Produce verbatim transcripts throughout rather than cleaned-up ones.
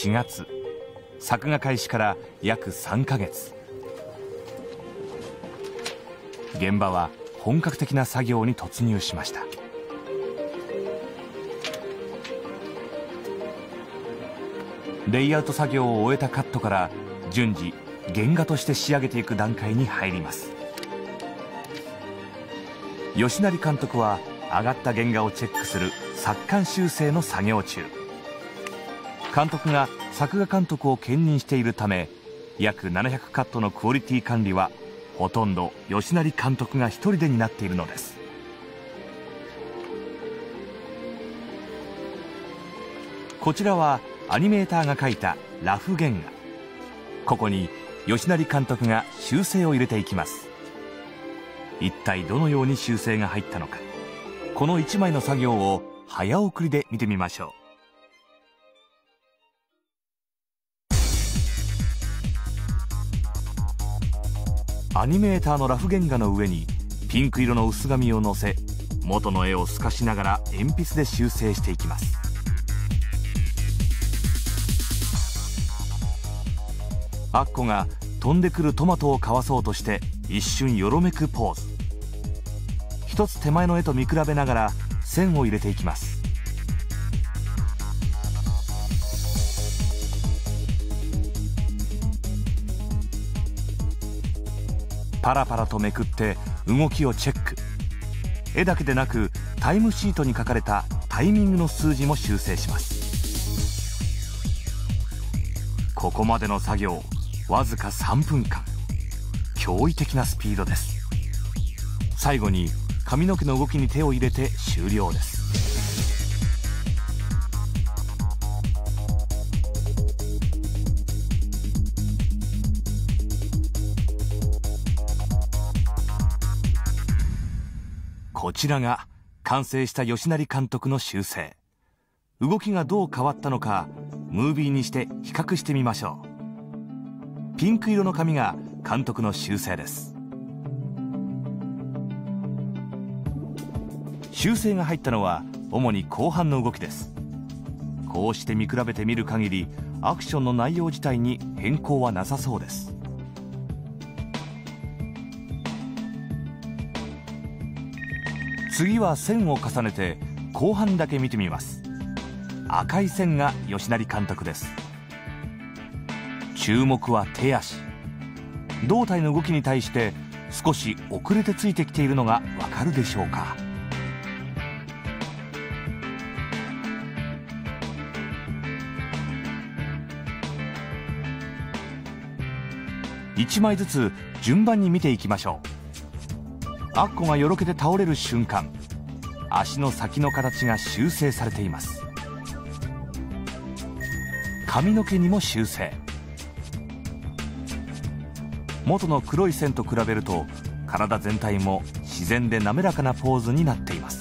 しがつ、作画開始から約さんかげつ。現場は本格的な作業に突入しました。レイアウト作業を終えたカットから順次原画として仕上げていく段階に入ります。吉成監督は上がった原画をチェックする作感修正の作業中。監督が作画監督を兼任しているため、約ななひゃくカットのクオリティ管理はほとんど吉成監督が一人で担っているのです。こちらはアニメーターが描いたラフ原画。ここに吉成監督が修正を入れていきます。一体どのように修正が入ったのか、このいちまいの作業を早送りで見てみましょう。アニメーターのラフ原画の上にピンク色の薄紙をのせ、元の絵を透かしながら鉛筆で修正していきます。アッコが飛んでくるトマトをかわそうとして一瞬よろめくポーズ。一つ手前の絵と見比べながら線を入れていきます。パラパラとめくって動きをチェック。絵だけでなくタイムシートに書かれたタイミングの数字も修正します。ここまでの作業わずかさんぷんかん。驚異的なスピードです。最後に髪の毛の動きに手を入れて終了です。こちらが完成した吉成監督の修正。動きがどう変わったのかムービーにして比較してみましょう。ピンク色の紙が監督の修正です。修正が入ったのは主に後半の動きです。こうして見比べてみる限りアクションの内容自体に変更はなさそうです。次は線を重ねて後半だけ見てみます。赤い線が吉成監督です。注目は手足。胴体の動きに対して少し遅れてついてきているのがわかるでしょうか。いちまいずつ順番に見ていきましょう。アッコがよろけて倒れる瞬間、足の先の形が修正されています。髪の毛にも修正。元の黒い線と比べると体全体も自然で滑らかなポーズになっています。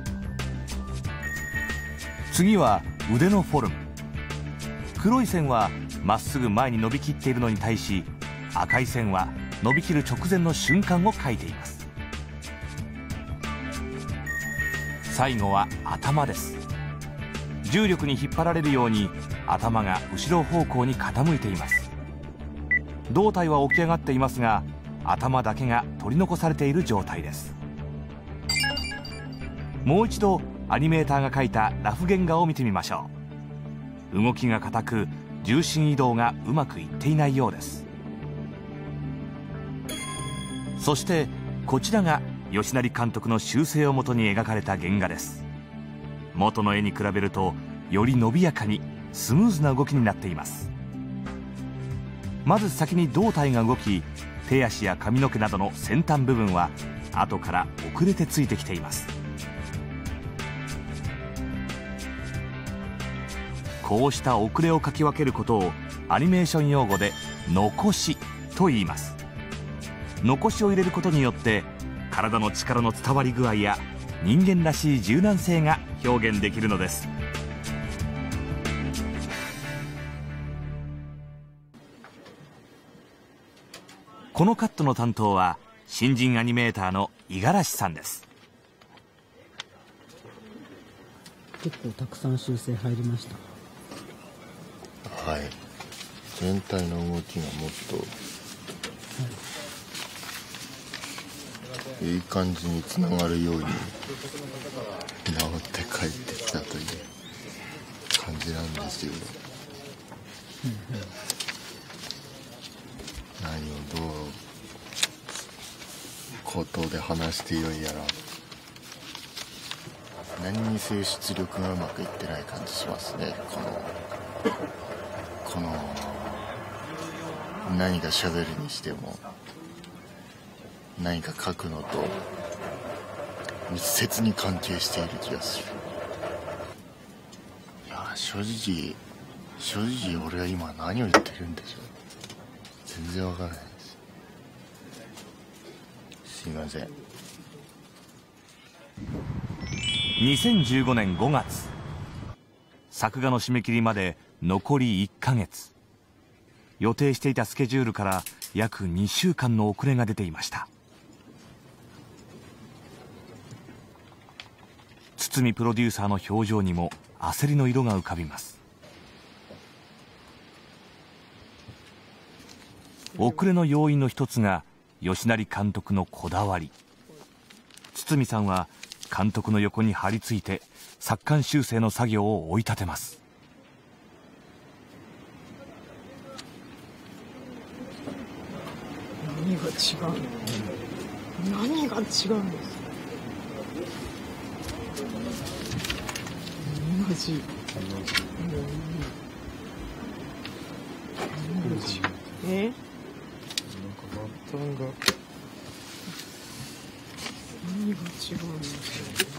次は腕のフォルム。黒い線はまっすぐ前に伸びきっているのに対し、赤い線は伸びきる直前の瞬間を描いています。最後は頭です。重力に引っ張られるように頭が後ろ方向に傾いています。胴体は起き上がっていますが、頭だけが取り残されている状態です。もう一度アニメーターが描いたラフ原画を見てみましょう。動きが硬く重心移動がうまくいっていないようです。そしてこちらが吉成監督の修正をもとに描かれた原画です。元の絵に比べるとより伸びやかにスムーズな動きになっています。まず先に胴体が動き、手足や髪の毛などの先端部分は後から遅れてついてきています。こうした遅れをかき分けることをアニメーション用語で残しと言います。残しを入れることによって体の力の伝わり具合や人間らしい柔軟性が表現できるのです。このカットの担当は新人アニメーターの五十嵐さんです。 結構たくさん修正入りました。 はい、全体の動きがもっといい感じにつながるように治って帰ってきたという感じなんですよ。何をどう口頭で話してよいやら、何にせよ出力がうまくいってない感じしますね。このこの何か喋るにしても何か書くのと密接に関係している気がする。いや正直正直俺は今何を言ってるんでしょう。全然わからないです。すいません。 にせんじゅうごねんごがつ、作画の締め切りまで残りいっかげつ。予定していたスケジュールから約にしゅうかんの遅れが出ていました。堤プロデューサーの表情にも焦りの色が浮かびます。遅れの要因の一つが吉成監督のこだわり。堤さんは監督の横に張り付いて作間修正の作業を追い立てます。 何が違うの？何が違うんですか？同じ。同じ。え？なんか末端が何が違うんですか？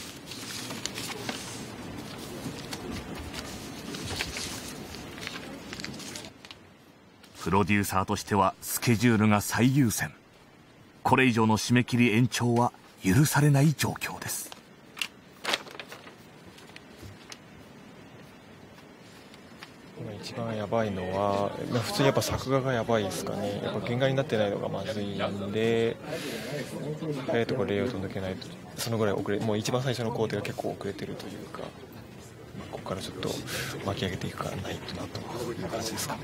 プロデューサーとしてはスケジュールが最優先。これ以上の締め切り延長は許されない状況です。 一番やばいのは普通にやっぱ作画がやばいですかね。やっぱ原画になってないのがまずいんで、早いところレイアウト抜けないとそのぐらい遅れ、もう一番最初の工程が結構遅れてるというか、ここからちょっと巻き上げていくからないとなという感じですかね。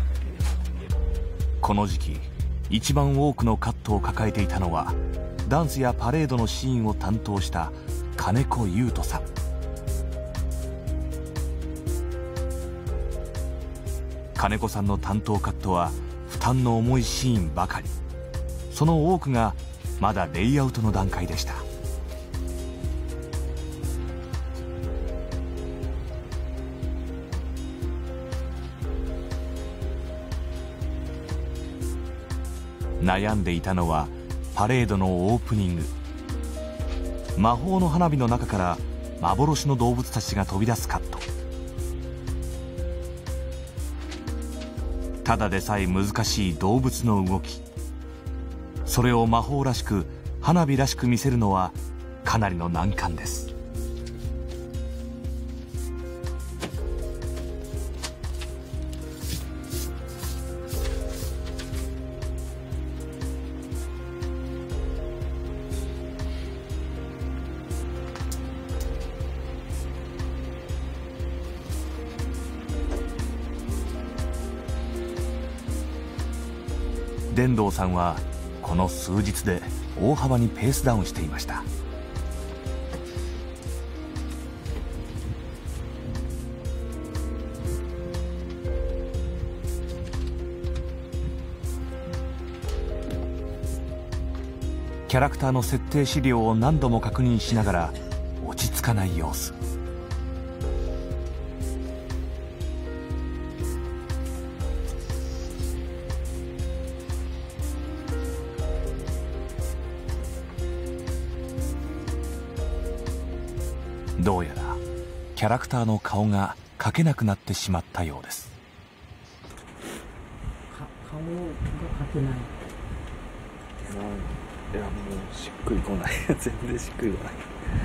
この時期一番多くのカットを抱えていたのはダンスやパレードのシーンを担当した金子優斗さん。金子さんの担当カットは負担の重いシーンばかり。その多くがまだレイアウトの段階でした。悩んでいたのはパレードのオープニング。魔法の花火の中から幻の動物たちが飛び出すカット。ただでさえ難しい動物の動き、それを魔法らしく花火らしく見せるのはかなりの難関です。伝道さんはこの数日で大幅にペースダウンしていました。キャラクターの設定資料を何度も確認しながら落ち着かない様子。どうやらキャラクターの顔が描けなくなってしまったようです。 顔が描けない。 いやもうしっくりこない全然しっくりこない。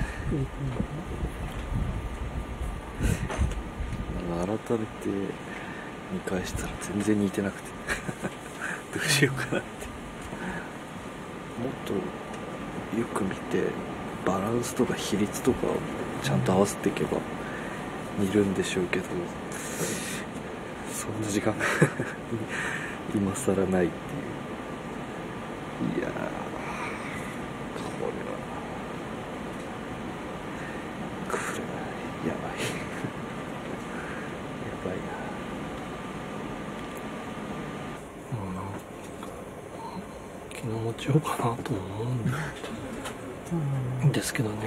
改めて見返したら全然似てなくてどうしようかなって。もっとよく見てバランスとか比率とかをちゃんと合わせていけば似るんでしょうけど、 そんな時間今更ないっていう。いやー、これはこれはやばいやばいな。 まあなんか気の持ちようかなと思うんですけどね、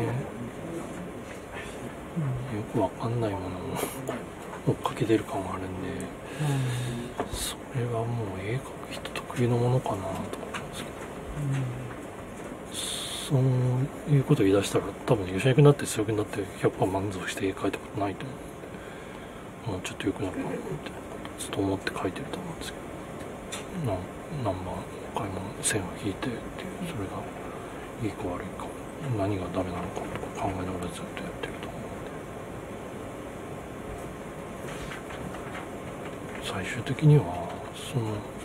よくわかんないものを追っかけてる感があるんで、それはもう絵描く人特有のものかなと思うんですけど、そういうことを言い出したら多分吉役になって強くなって ひゃくパーセント 満足して絵描いたことないと思う。もうちょっと良くなるかなってずっと思って描いてると思うんですけど、な何万回も線を引いてっていう、それがいいか悪いか何がダメなのかとか考えながらずっとやってると思うんで、最終的にはその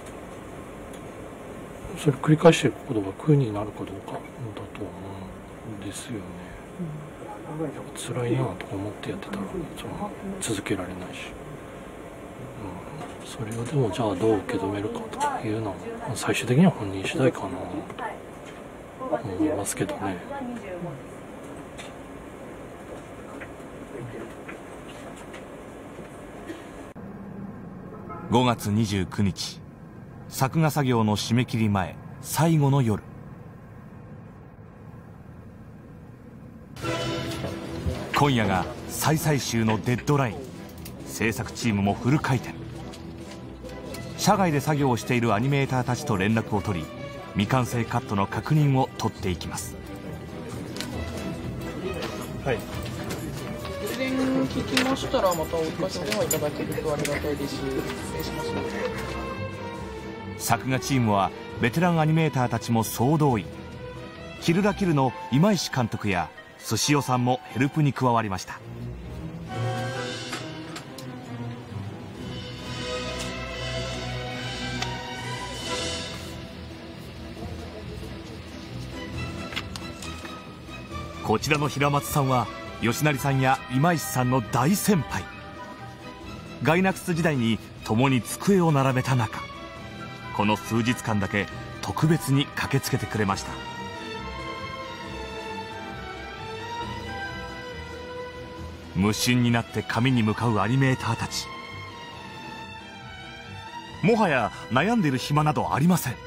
それ繰り返していくことが苦になるかどうかだと思うんですよね。辛いなとか思ってやってたらその続けられないし、うん、それをでもじゃあどう受け止めるかとかいうのは最終的には本人次第かなと思いますけどね。 ごがつにじゅうくにち、作画作業の締め切り前、最後の夜。今夜が最々週のデッドライン。制作チームもフル回転。社外で作業をしているアニメーターたちと連絡を取り、未完成カットの確認を取っていきます。 はい、 充電聞きましたらまたお聞かせではいただけるとありがたいです。失礼します。 作画チームはベテランアニメーターたちも総動員。キルラキルの今石監督や寿司代さんもヘルプに加わりました。こちらの平松さんは吉成さんや今石さんの大先輩。ガイナックス時代に共に机を並べた仲。この数日間だけ特別に駆けつけてくれました。無心になって紙に向かうアニメーターたち。もはや悩んでいる暇などありません。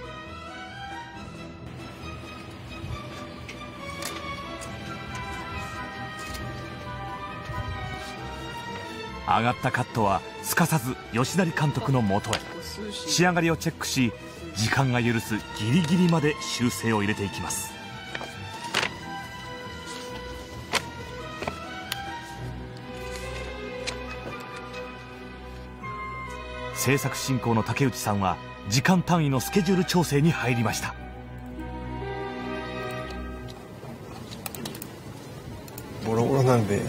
上がったカットはすかさず吉成監督のもとへ。仕上がりをチェックし、時間が許すギリギリまで修正を入れていきます。制作進行の竹内さんは時間単位のスケジュール調整に入りました。 ボロボロなんで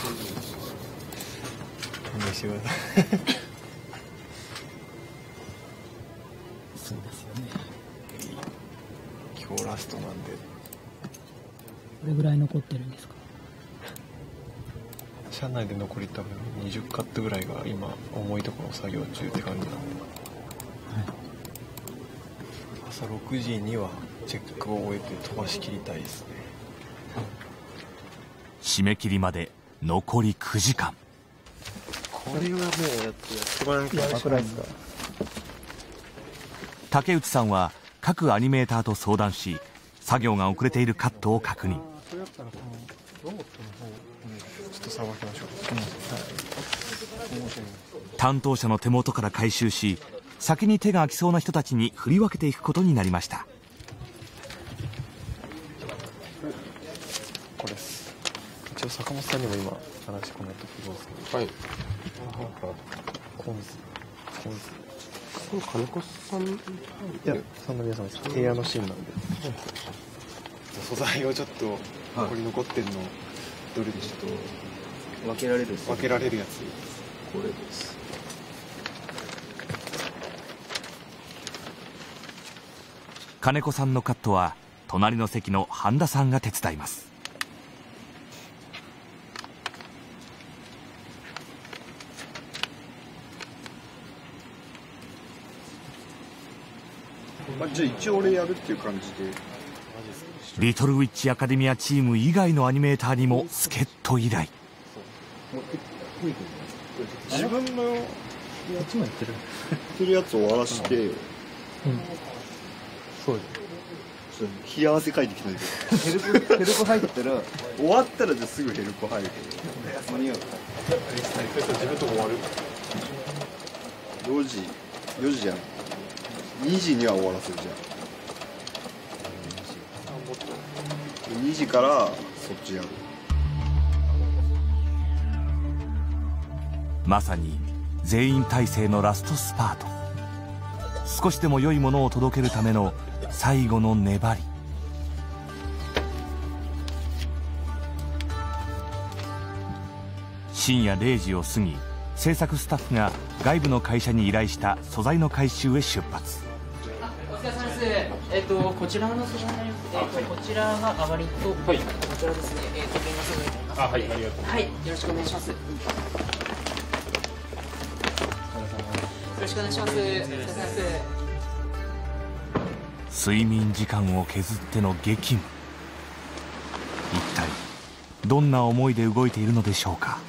勘弁してくださいそうですよね。 今日ラストなんで。 どれぐらい残ってるんですか？ 社内で残り多分にじゅうカットぐらいが今重いところ作業中って感じなんで、はい、朝ろくじにはチェックを終えて飛ばし切りたいですね。 締め切りまで残りくじかん。 これはもうやってやってもらうからくらいですか。 竹内さんは各アニメーターと相談し、作業が遅れているカットを確認。 それだったらこのロボットの方、ちょっとさばきましょう。うん、はい、 担当者の手元から回収し、先に手が空きそうな人たちに振り分けていくことになりました。 これです。一応坂本さんにも今話し込めときますけど、はい、コンスコンスこれ金子さん、いやそんな皆さんです。部屋のシーンなんで、素材をちょっとここに残ってるのどれでちょっと分けられる分けられるやつ、 これです。 金子さんのカットは隣の席の半田さんが手伝います。 まあ、じゃあ一応俺やるっていう感じで。 リトルウィッチアカデミアチーム以外のアニメーターにも助っ人依頼。 自分のやつもやってるってるやつを終わらして、うん、 そう冷や汗かいてきたんですよ。 ヘルプヘルプ入ったら終わったらじゃあすぐヘルプ入るけど間に合う。自分とこ終わるよじよじじゃん。にじには終わらせるじゃん。にじからそっちやる。 まさに全員体制のラストスパート。少しでも良いものを届けるための最後の粘り。深夜れいじを過ぎ、制作スタッフが外部の会社に依頼した素材の回収へ出発。 お疲れ様です。えっとこちらの素材、えっとこちらが上がりと、はい、こちらですね。えっと原画素材になります。あ、はい、ありがとう。はい、よろしくお願いします。よろしくお願いします。お疲れ様です。 睡眠時間を削っての激務。一体どんな思いで動いているのでしょうか。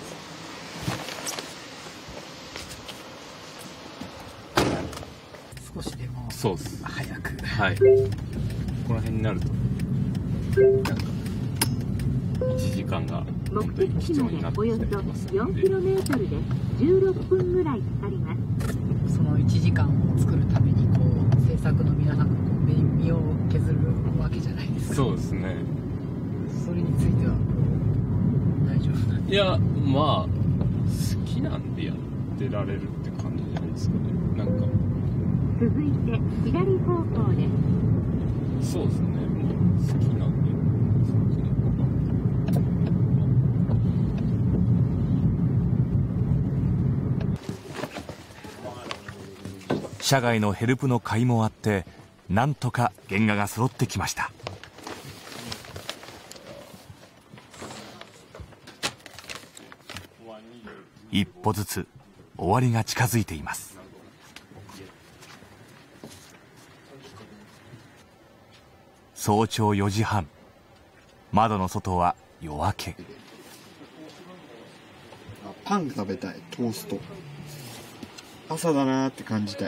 少しでもそうです早く、 はい、この辺になるとなんかいちじかんが本当に貴重になってきたりしますので、 よんキロメートル でじゅうろっぷんぐらいかかります。 そのいちじかんを作るためにこう制作の皆さんがこう身を削るわけじゃないですか。 そうですね。 それについては大丈夫なんですか？ いや、まあ好きなんでやってられるって感じじゃないですかね。なんか続いて左方向です。 そうですね、もう好きなんで。 社外のヘルプの甲斐もあってなんとか原画が揃ってきました。一歩ずつ終わりが近づいています。早朝よじはん、窓の外は夜明け。 パン食べたい。トースト。朝だなーって感じたい。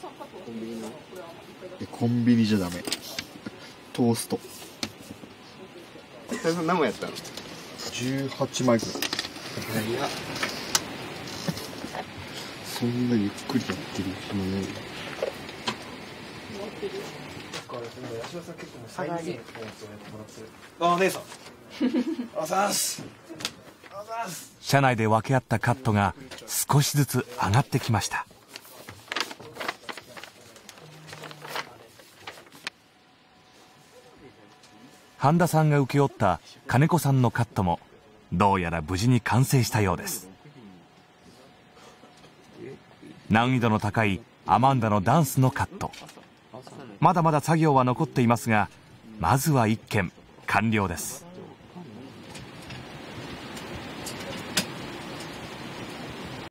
コンビニじゃダメ。トースト。何枚やったの？じゅうはちまいくらい。そんなゆっくりやってる暇ない。あ、姉さん。あざーす。 社内で分け合ったカットが少しずつ上がってきました。半田さんが請け負った金子さんのカットもどうやら無事に完成したようです。難易度の高いアマンダのダンスのカット、まだまだ作業は残っていますが、まずはいっけん完了です。